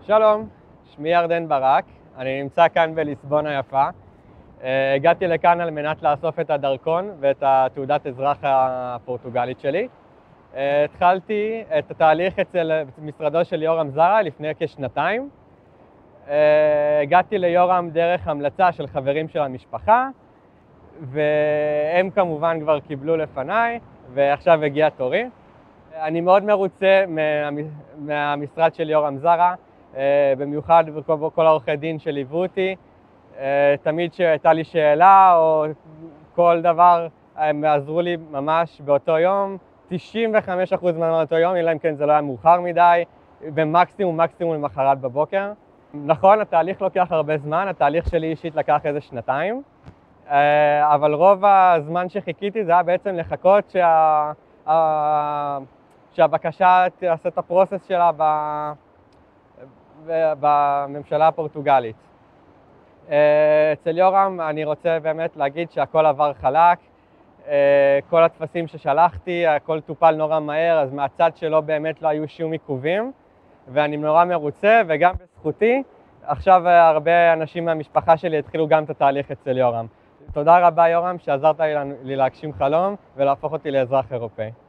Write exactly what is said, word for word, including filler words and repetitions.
שלום, שמי ירדן ברק, אני נמצא כאן בליסבון היפה. הגעתי לכאן על מנת לאסוף את הדרכון ואת התעודת אזרח הפורטוגלית שלי. התחלתי את התהליך אצל משרדו של יורם זרה לפני כשנתיים. הגעתי ליורם דרך המלצה של חברים של המשפחה, והם כמובן כבר קיבלו לפניי, ועכשיו הגיע תורי. אני מאוד מרוצה מהמשרד של יורם זרה, במיוחד כל העורכי דין שליוו אותי. תמיד שהייתה לי שאלה או כל דבר, הם עזרו לי ממש באותו יום, תשעים וחמישה אחוז מאותו יום, אלא אם כן זה לא היה מאוחר מדי, ומקסימום מקסימום למחרת בבוקר. נכון, התהליך לוקח הרבה זמן, התהליך שלי אישית לקח איזה שנתיים, אבל רוב הזמן שחיכיתי זה היה בעצם לחכות שה... שהבקשה תעשה את הפרוסס שלה בממשלה הפורטוגלית. אצל יורם אני רוצה באמת להגיד שהכל עבר חלק, כל התפסים ששלחתי, הכל טופל נורא מהר, אז מהצד שלו באמת לא היו שום עיכובים, ואני נורא מרוצה, וגם בזכותי, עכשיו הרבה אנשים מהמשפחה שלי התחילו גם את התהליך אצל יורם. תודה רבה יורם שעזרת לי להגשים חלום ולהפוך אותי לאזרח אירופאי.